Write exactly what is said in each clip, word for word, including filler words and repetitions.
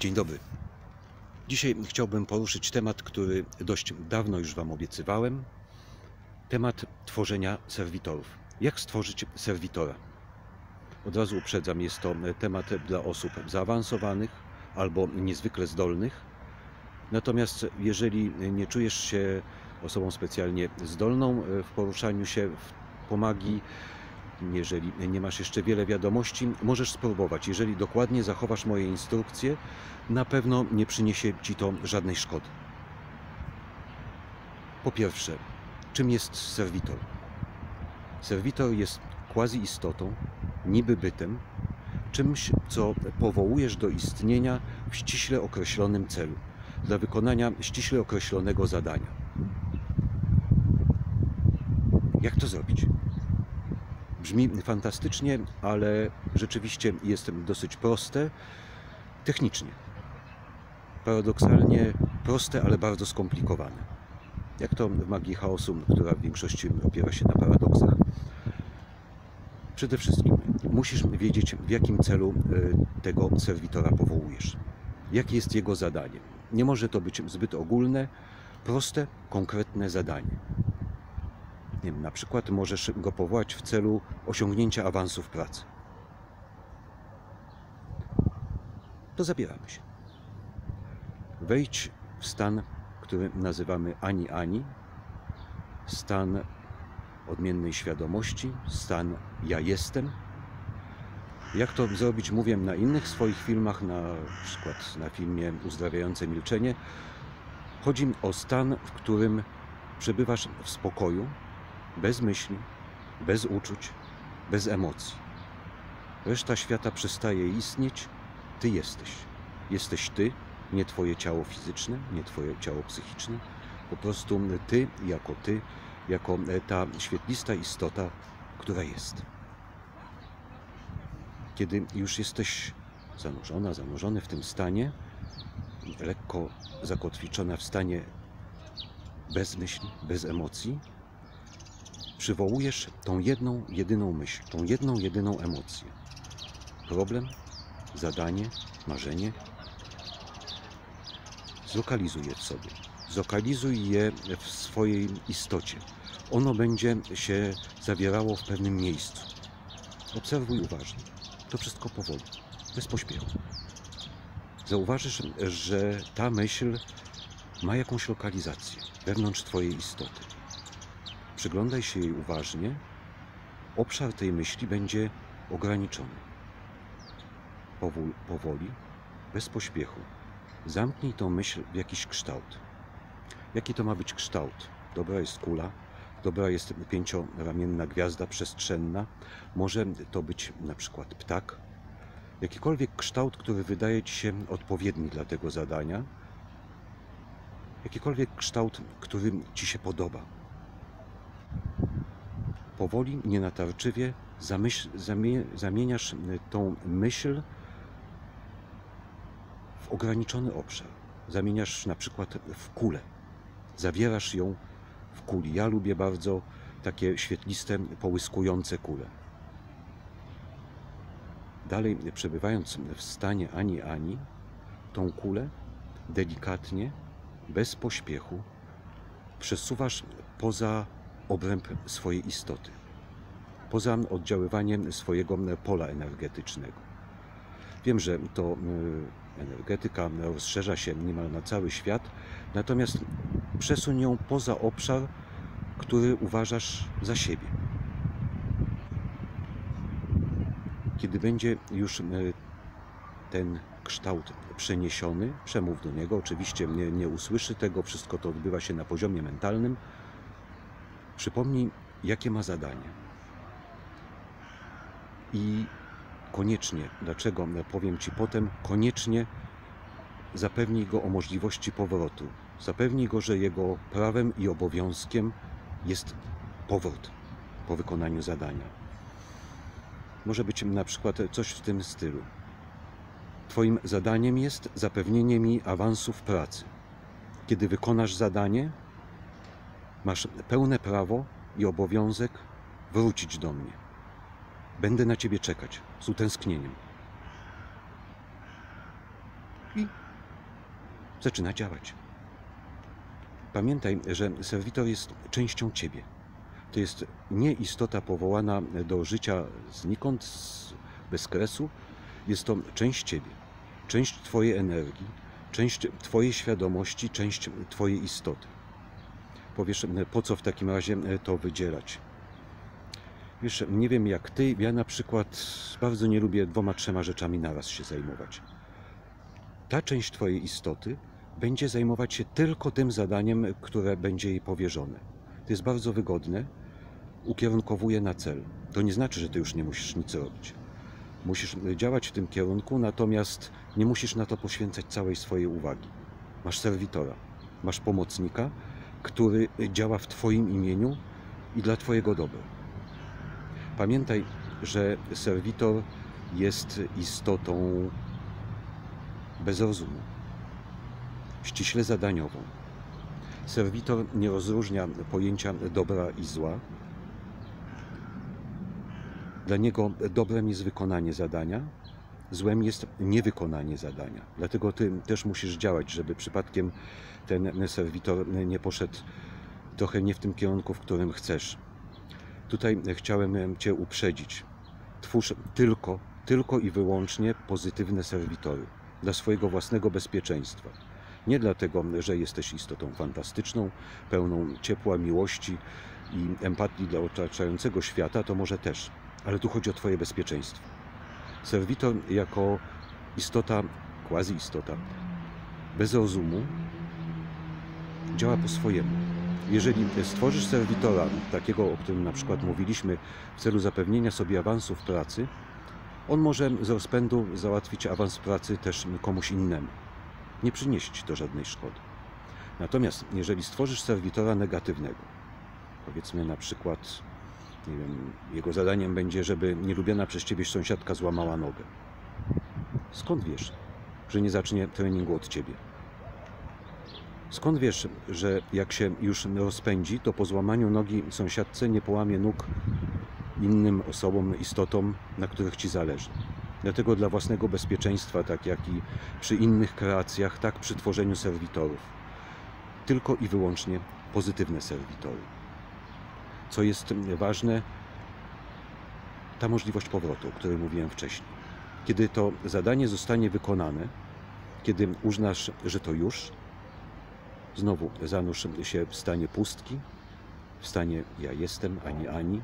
Dzień dobry. Dzisiaj chciałbym poruszyć temat, który dość dawno już Wam obiecywałem. Temat tworzenia serwitorów. Jak stworzyć serwitora? Od razu uprzedzam, jest to temat dla osób zaawansowanych albo niezwykle zdolnych. Natomiast jeżeli nie czujesz się osobą specjalnie zdolną w poruszaniu się po magii, jeżeli nie masz jeszcze wiele wiadomości, możesz spróbować. Jeżeli dokładnie zachowasz moje instrukcje, na pewno nie przyniesie Ci to żadnej szkody. Po pierwsze, czym jest serwitor? Serwitor jest quasi-istotą, niby bytem, czymś, co powołujesz do istnienia w ściśle określonym celu, dla wykonania ściśle określonego zadania. Jak to zrobić? Brzmi fantastycznie, ale rzeczywiście jest dosyć proste, technicznie. Paradoksalnie proste, ale bardzo skomplikowane. Jak to w magii chaosu, która w większości opiera się na paradoksach. Przede wszystkim musisz wiedzieć, w jakim celu tego serwitora powołujesz. Jakie jest jego zadanie. Nie może to być zbyt ogólne, proste, konkretne zadanie. Nie wiem, na przykład możesz go powołać w celu osiągnięcia awansu w pracy. To zabieramy się. Wejdź w stan, który nazywamy Ani-Ani, stan odmiennej świadomości, stan ja jestem. Jak to zrobić, mówię na innych swoich filmach, na przykład na filmie Uzdrawiające milczenie. Chodzi o stan, w którym przebywasz w spokoju, bez myśli, bez uczuć, bez emocji. Reszta świata przestaje istnieć, Ty jesteś. Jesteś Ty, nie Twoje ciało fizyczne, nie Twoje ciało psychiczne. Po prostu Ty jako Ty, jako ta świetlista istota, która jest. Kiedy już jesteś zanurzona, zanurzony w tym stanie, lekko zakotwiczona w stanie bez myśli, bez emocji, przywołujesz tą jedną, jedyną myśl, tą jedną, jedyną emocję. Problem, zadanie, marzenie. Zlokalizuj je w sobie. Zlokalizuj je w swojej istocie. Ono będzie się zawierało w pewnym miejscu. Obserwuj uważnie. To wszystko powoli, bez pośpiechu. Zauważysz, że ta myśl ma jakąś lokalizację wewnątrz Twojej istoty. Przyglądaj się jej uważnie. Obszar tej myśli będzie ograniczony. Powól, powoli, bez pośpiechu. Zamknij tą myśl w jakiś kształt. Jaki to ma być kształt? Dobra jest kula, dobra jest pięcioramienna gwiazda przestrzenna. Może to być na przykład ptak. Jakikolwiek kształt, który wydaje Ci się odpowiedni dla tego zadania. Jakikolwiek kształt, który Ci się podoba. Powoli, nienatarczywie zamyśl, zamie, zamieniasz tą myśl w ograniczony obszar. Zamieniasz na przykład w kulę. Zawierasz ją w kuli. Ja lubię bardzo takie świetliste, połyskujące kule. Dalej, przebywając w stanie Ani-Ani, tą kulę delikatnie, bez pośpiechu przesuwasz poza obręb swojej istoty, poza oddziaływaniem swojego pola energetycznego. Wiem, że to energetyka rozszerza się niemal na cały świat, natomiast przesuń ją poza obszar, który uważasz za siebie. Kiedy będzie już ten kształt przeniesiony, przemów do niego, oczywiście nie, nie usłyszy tego, wszystko to odbywa się na poziomie mentalnym. Przypomnij, jakie ma zadanie. I koniecznie, dlaczego powiem Ci potem, koniecznie zapewnij go o możliwości powrotu. Zapewnij go, że jego prawem i obowiązkiem jest powrót po wykonaniu zadania. Może być na przykład coś w tym stylu. Twoim zadaniem jest zapewnienie mi awansu w pracy. Kiedy wykonasz zadanie, masz pełne prawo i obowiązek wrócić do mnie. Będę na Ciebie czekać z utęsknieniem. i zaczyna działać. Pamiętaj, że serwitor jest częścią ciebie. To jest nie istota powołana do życia znikąd, z bezkresu. Jest to część ciebie, część twojej energii, część twojej świadomości, część twojej istoty. Powiesz, po co w takim razie to wydzielać? Wiesz, nie wiem jak ty, ja na przykład bardzo nie lubię dwoma, trzema rzeczami naraz się zajmować. Ta część twojej istoty będzie zajmować się tylko tym zadaniem, które będzie jej powierzone. To jest bardzo wygodne, ukierunkowuje na cel. To nie znaczy, że ty już nie musisz nic robić. Musisz działać w tym kierunku, natomiast nie musisz na to poświęcać całej swojej uwagi. Masz serwitora, masz pomocnika, który działa w twoim imieniu i dla twojego dobra. Pamiętaj, że serwitor jest istotą bez rozumu, ściśle zadaniową. Serwitor nie rozróżnia pojęcia dobra i zła. Dla niego dobrem jest wykonanie zadania, złem jest niewykonanie zadania. Dlatego ty też musisz działać, żeby przypadkiem ten serwitor nie poszedł trochę nie w tym kierunku, w którym chcesz. Tutaj chciałem cię uprzedzić. Twórz tylko, tylko i wyłącznie pozytywne serwitory dla swojego własnego bezpieczeństwa. Nie dlatego, że jesteś istotą fantastyczną, pełną ciepła, miłości i empatii dla otaczającego świata, to może też, ale tu chodzi o twoje bezpieczeństwo. Serwitor jako istota, quasi-istota, bez rozumu, działa po swojemu. Jeżeli stworzysz serwitora, takiego, o którym na przykład mówiliśmy, w celu zapewnienia sobie awansu w pracy, on może z rozpędu załatwić awans w pracy też komuś innemu. Nie przynieść ci to żadnej szkody. Natomiast jeżeli stworzysz serwitora negatywnego, powiedzmy na przykład, nie wiem, jego zadaniem będzie, żeby nielubiana przez ciebie sąsiadka złamała nogę. Skąd wiesz, że nie zacznie treningu od ciebie? Skąd wiesz, że jak się już rozpędzi, to po złamaniu nogi sąsiadce nie połamie nóg innym osobom, istotom, na których ci zależy? Dlatego dla własnego bezpieczeństwa, tak jak i przy innych kreacjach, tak przy tworzeniu serwitorów. Tylko i wyłącznie pozytywne serwitory. Co jest ważne, ta możliwość powrotu, o której mówiłem wcześniej. Kiedy to zadanie zostanie wykonane, kiedy uznasz, że to już, znowu zanurz się w stanie pustki, w stanie ja jestem, a nie ani.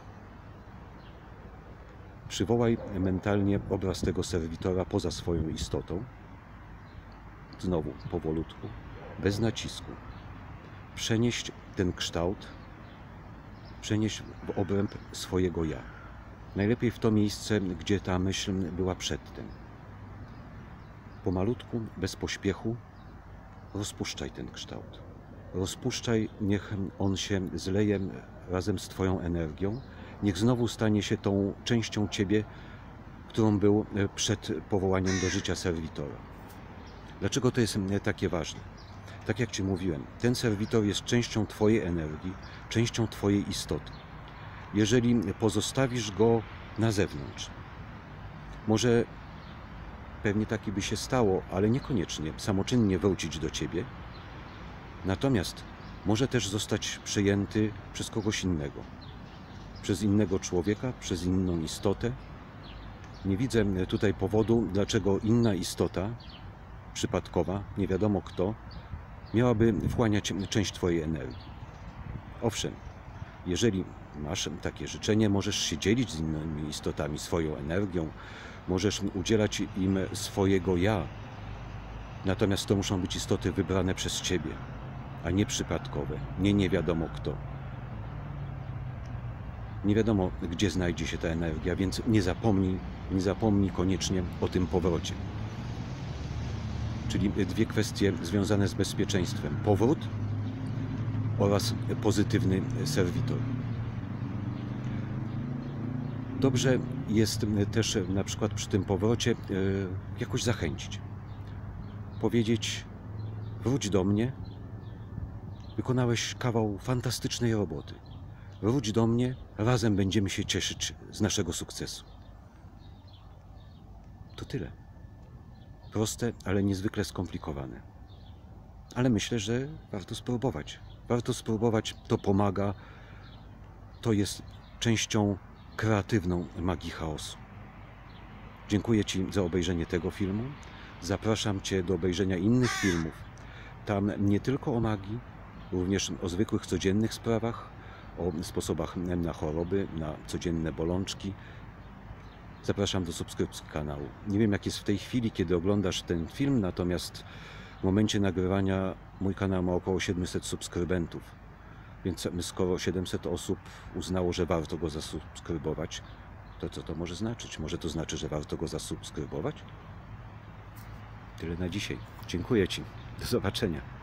Przywołaj mentalnie obraz tego serwitora poza swoją istotą. Znowu powolutku, bez nacisku. Przenieść ten kształt, przenieść w obręb swojego ja. Najlepiej w to miejsce, gdzie ta myśl była przedtem. Pomalutku, bez pośpiechu, rozpuszczaj ten kształt. Rozpuszczaj, niech on się zleje razem z twoją energią. Niech znowu stanie się tą częścią ciebie, którą był przed powołaniem do życia serwitora. Dlaczego to jest takie ważne? Tak jak ci mówiłem, ten serwitor jest częścią twojej energii, częścią twojej istoty. Jeżeli pozostawisz go na zewnątrz, może pewnie tak by się stało, ale niekoniecznie samoczynnie wrócić do ciebie, natomiast może też zostać przejęty przez kogoś innego, przez innego człowieka, przez inną istotę. Nie widzę tutaj powodu, dlaczego inna istota, przypadkowa, nie wiadomo kto, miałaby wchłaniać część twojej energii. Owszem, jeżeli masz takie życzenie, możesz się dzielić z innymi istotami swoją energią, możesz udzielać im swojego ja, natomiast to muszą być istoty wybrane przez ciebie, a nie przypadkowe, nie nie wiadomo kto. Nie wiadomo, gdzie znajdzie się ta energia, więc nie zapomnij, nie zapomnij koniecznie o tym powrocie. Czyli dwie kwestie związane z bezpieczeństwem. Powrót oraz pozytywny serwitor. Dobrze jest też na przykład przy tym powrocie jakoś zachęcić. Powiedzieć, wróć do mnie, wykonałeś kawał fantastycznej roboty. Wróć do mnie, razem będziemy się cieszyć z naszego sukcesu. To tyle. Proste, ale niezwykle skomplikowane. Ale myślę, że warto spróbować. Warto spróbować, to pomaga. To jest częścią kreatywną magii chaosu. Dziękuję Ci za obejrzenie tego filmu. Zapraszam Cię do obejrzenia innych filmów. Tam nie tylko o magii, również o zwykłych, codziennych sprawach, o sposobach na choroby, na codzienne bolączki. Zapraszam do subskrypcji kanału. Nie wiem, jak jest w tej chwili, kiedy oglądasz ten film, natomiast w momencie nagrywania mój kanał ma około siedemset subskrybentów. Więc skoro siedemset osób uznało, że warto go zasubskrybować, to co to może znaczyć? Może to znaczy, że warto go zasubskrybować? Tyle na dzisiaj. Dziękuję Ci. Do zobaczenia.